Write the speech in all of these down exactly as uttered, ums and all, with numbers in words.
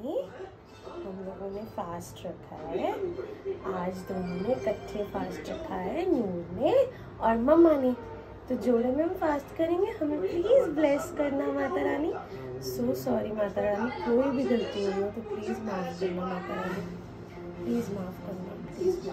रानी, हम लोगों ने फास्ट रखा है आज। दोनों ने इकट्ठे फास्ट रखा है, नूर ने और मम्मा ने। तो जोड़े में हम फास्ट करेंगे। हमें प्लीज़ ब्लेस करना माता रानी। सो सॉरी माता रानी, कोई भी गलती हुई हो तो प्लीज़ माफ़ करना माता रानी, प्लीज़ माफ़ करना, प्लीज़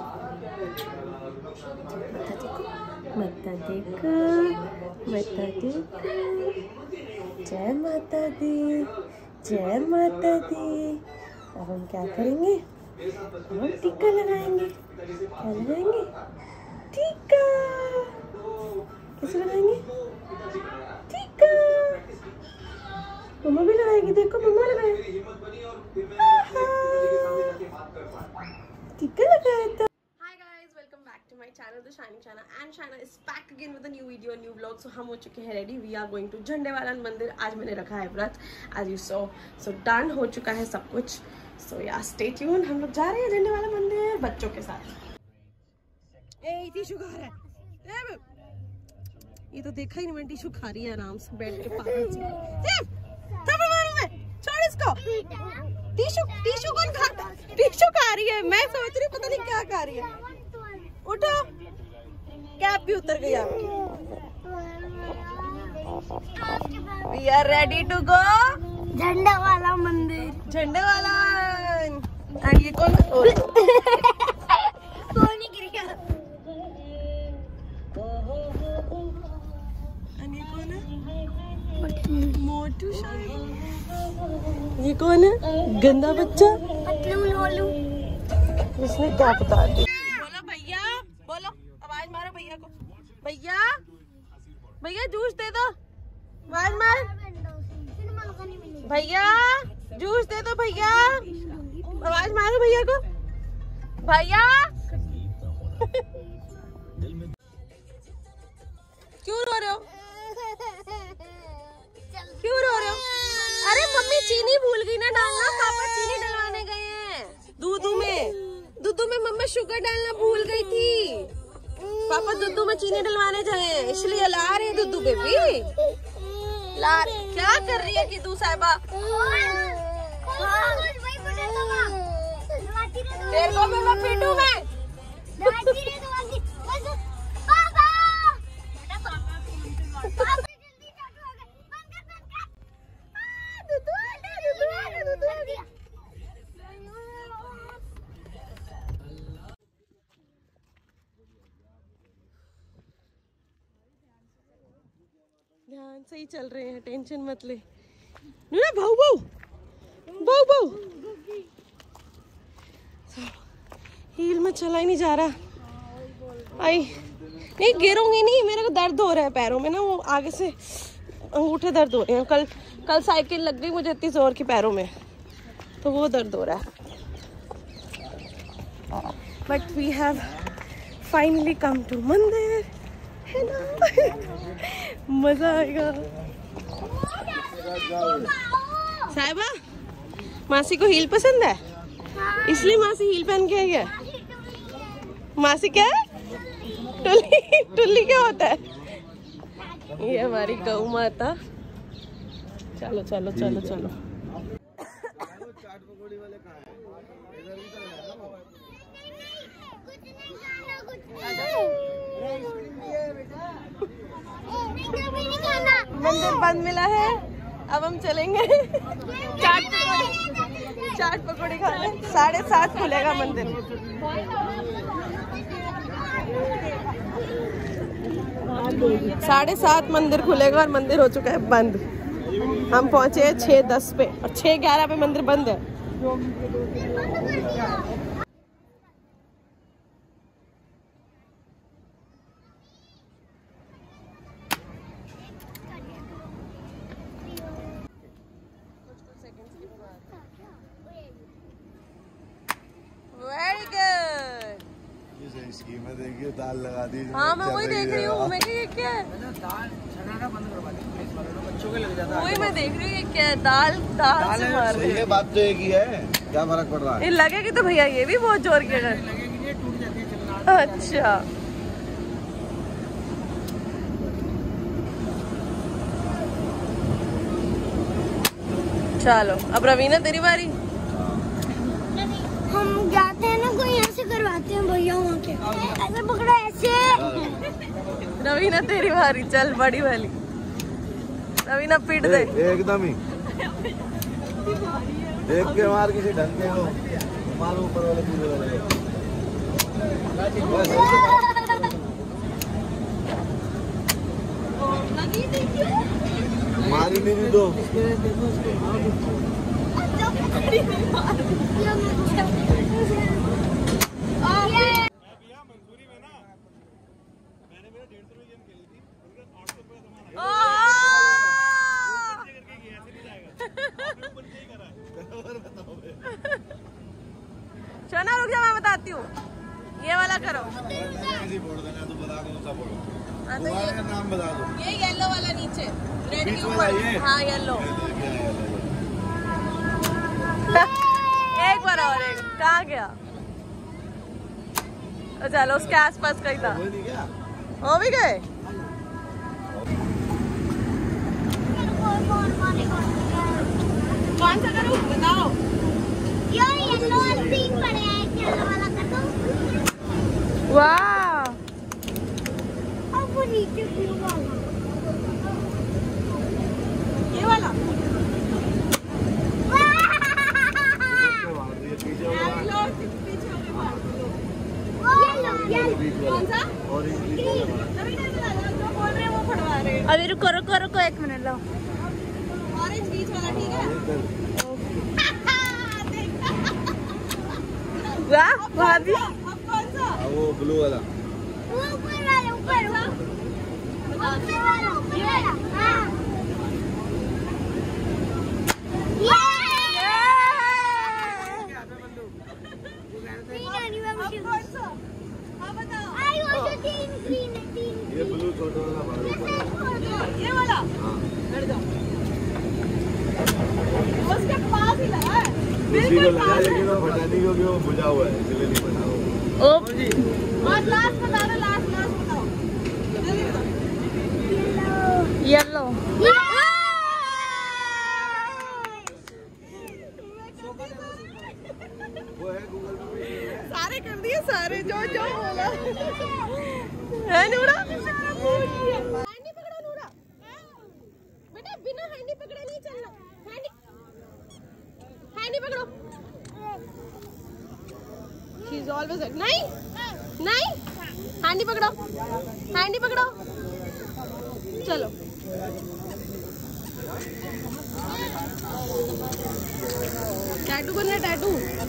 माता देखो, माता देखो, जय माता दी, जय माता दी। अब हम क्या करेंगे? हम टीका लगाएंगे। क्या लगाएंगे? टीका। कैसे लगाएंगे? टीका। मम्मा भी लगाएगी, देखो मम्मा लगाए, टीका लगाया था। To my channel, the Shining Shaina, and Shaina is back again with a new video, a new vlog. So हम हो चुके हैं ready. We are going to Jhandewala mandir. आज मैंने रखा है व्रत, as you saw. So done हो चुका है सब कुछ। So yeah, stay tuned। हम लोग जा रहे हैं झंडेवाला मंदिर बच्चों के साथ। ए टिश्यू खा रहा है, ये तो देखा ही नहीं मैंने, टिश्यू खा रही है आराम से बैठ के पागल सी। थप्पड़ मारूं मैं, छोड़ इसको। टिश्यू टिश्यू कौन खाता? टिश्यू खा रही है, मैं सोच रही पता नहीं क्या खा रही है। उठो, कैप भी उतर गई आपकी। We are ready to go Jhandewala मंदिर, झंडेवाला। एंड ये कौन? कौन ही गिर गया? एंड ये कौन है? मोटू शायद। ये कौन है? गंदा बच्चा, इसने क्या बता दिया? बोलो, आवाज मारो भैया को। भैया, भैया जूस दे दो, आवाज मार। भैया जूस दे दो, भैया आवाज मारो भैया को। भैया क्यों रो रहे हो? क्यों रो रहे हो? अरे मम्मी चीनी भूल गई ना डालना, पापा चीनी डलवाने गए हैं दूध में। दूध में मम्मा शुगर डालना भूल गई थी। पापा दूध में चीनी डलवाने जाए, इसलिए ला रही है दूध बेबी। ला क्या कर रही है कि तू साहिबा? तेरे को भी मैं पीटू मैं। ध्यान से ही चल रहे हैं, टेंशन मत ले। ना भाऊ भाऊ भाऊ भाऊ हील में चला ही नहीं जा रहा। आई नहीं, गिरूंगी नहीं, मेरे को दर्द हो रहा है पैरों में ना, वो आगे से अंगूठे दर्द हो रहे हैं। कल कल साइकिल लग गई मुझे इतनी जोर की पैरों में, तो वो दर्द हो रहा है। But we have finally come to mandir, है ना? मजा आएगा। साहिबा, मासी को हील पसंद है, इसलिए मासी हील पहन के आई है। मासी क्या है? टुल्ली। टुल्ली क्या होता है? ये हमारी गौ माता। चलो चलो चलो चलो। मंदिर बंद मिला है, अब हम चलेंगे चाट पकौड़ी, चाट पकौड़ी खाने। साढ़े सात खुलेगा मंदिर। साढ़े सात मंदिर खुलेगा और मंदिर हो चुका है बंद। हम पहुंचे हैं छः दस पे और छः ग्यारह पे मंदिर बंद है। देखिए दाल लगा दी। हाँ मैं वही देख रही हूँ, मैं क्या क्या है? दाल छनाना बंद करवा दी, बच्चों के लग जाता है। वही मैं देख रही हूँ क्या है? दाल दाल से मार रही है। ये बात तो एक ही है, क्या फर्क पड़ रहा है? ये लगेगी तो भैया ये भी बहुत जोर के है। लगेगी ये टूट जाती है चलना। अच्छा चलो अब रवीना तेरी बारी। हम जाते हैं ना कोई ऐसे करवाते हैं भैया वहाँ के, ऐसे पकड़ो ऐसे। रवीना तेरी बारी, चल बड़ी वाली रवीना पीट दे एकदम ही देख के मार किसी ढंग के हो मारो ऊपर वाले पूरे वाले मारी नहीं दो शोना रुक जा, मैं बताती हूँ। ये वाला करो। ऐसे बोल देना तो बता कौन सा बोलो। हाँ, तो तुम्हारा ये नाम बता दो। ये येलो वाला नीचे रेड बीच के वाला ऊपर। ये? हाँ येलो। क्या है एक बार और, एक कहाँ गया? चलो उसके आसपास कहीं था। वो नहीं क्या? हो भी गए। कौन सा करूँ बताओ? यार येलो और पिंक पड़े हैं, येलो वाला कर दो। वाह, अब वो नीचे ब्लू वाला। ये वाला पीछे वाला येलो कौन सा? ऑरेंज बीच वाला जो बोल रहे हैं वो फड़वा रहे हैं। अभी रुको रुको रुको एक मिनट लो। ऑरेंज बीच वाला ठीक है। वाह भाभी, अब कौन सा? वो ब्लू वाला वो ऊपर वाला ऊपर वाला ऊपर वाला ऊपर वाला हाँ। अब कौन सा? हाँ बताओ। आई वांट टू तीन ग्रीन तीन ये ब्लू छोटा वाला बड़ा ये वाला हाँ बैठ जाओ। उसके पास ही लगा है, उसी को लगा लेकिन वो फटाने क्योंकि वो बुझा हुआ है इसलिए नहीं बना वो। और लास्ट बता दो, लास्ट लास्ट बताओ। येलो वो है गूगल पे सारे कर दिए, सारे जो जो बोला है। नूरा हैंडी पकड़ो, नूरा बेटा बिना हैंडी पकड़े नहीं चलना। हैंडी हैंडी पकड़ो। शी इज ऑलवेज नहीं नहीं हैंडी पकड़ो, हैंडी पकड़ो। चलो टैटू करना है, टैटू।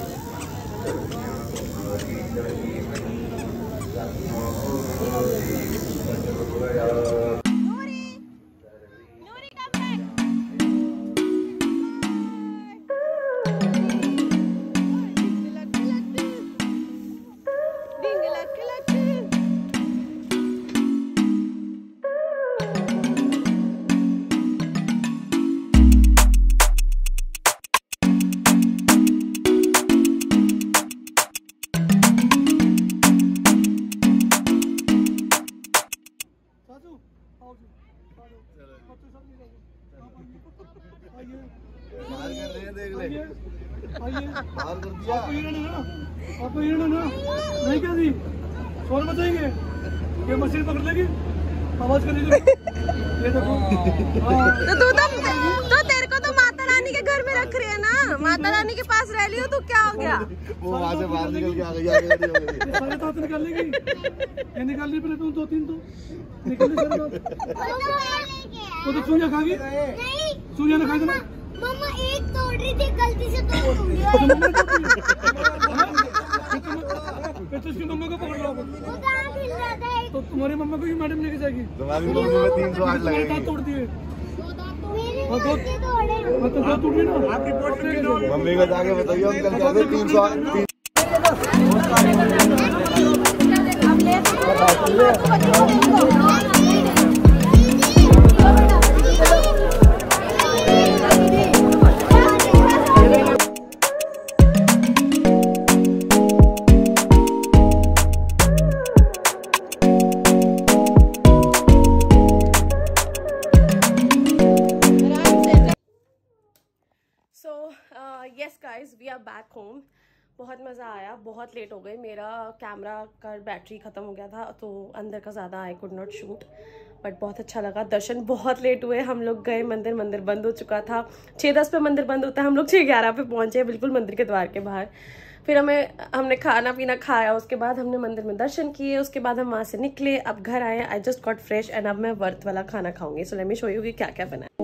बाहर कर रहे हैं देख ले आइए बाहर कर दिया आपको ये ना आपको ये ना नहीं क्या दी कौन बताएंगे ये मशीन पकड़ लेगी आवाज करेगी ये देखो तो तू तो तो तेरे को तो माता रानी के घर में रख रही है ना, माता रानी के पास रह रही हो, तो क्या हो गया? वो वहाँ से बाहर निकल के आ गई आगे रेडी हो गई ये सारे दांत निकाल लेगी ये निकाल ली पहले तुम दो तीन तो निकाल ली सारे दांत वो तो चूहिया खा गई नहीं चूहिया ने खा देना मम्मा एक तोड़ रही थी गलती से तोड़ दी। फिर तो इसकी मम्मा को पकड़ लो वो कहाँ खिल जाता है? तो तुम्हारी मम्मा को भी मैडम लेके जाएगी तुम्हारी मम्मी में तीन सौ आठ तुम्हारे दांत लगेगी तोड़ दिए मेरे हाँ, तो- दांत तोड़े। हाँ, तो दांत टूट गए ना आप रिपोर्ट मम्मी को जाके बताइए अंकल कहते तीन सौ तीन So uh, yes guys, we are back home. बहुत मज़ा आया, बहुत लेट हो गए, मेरा कैमरा का बैटरी ख़त्म हो गया था तो अंदर का ज़्यादा I could not shoot, but बहुत अच्छा लगा। दर्शन बहुत लेट हुए, हम लोग गए मंदिर, मंदिर बंद हो चुका था। छः दस पे मंदिर बंद होता है, हम लोग छः ग्यारह पे पहुँचे बिल्कुल मंदिर के द्वार के बाहर। फिर हमें हमने खाना पीना खाया, उसके बाद हमने मंदिर में दर्शन किए, उसके बाद हम वहाँ से निकले, अब घर आए। I just got fresh and अब मैं वर्थ वाला खाना खाऊंगी। So let me show you कि क्या क्या बना है।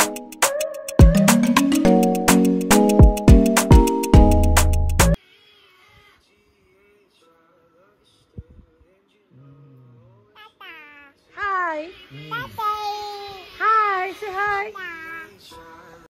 Hi. Hi. Say hi.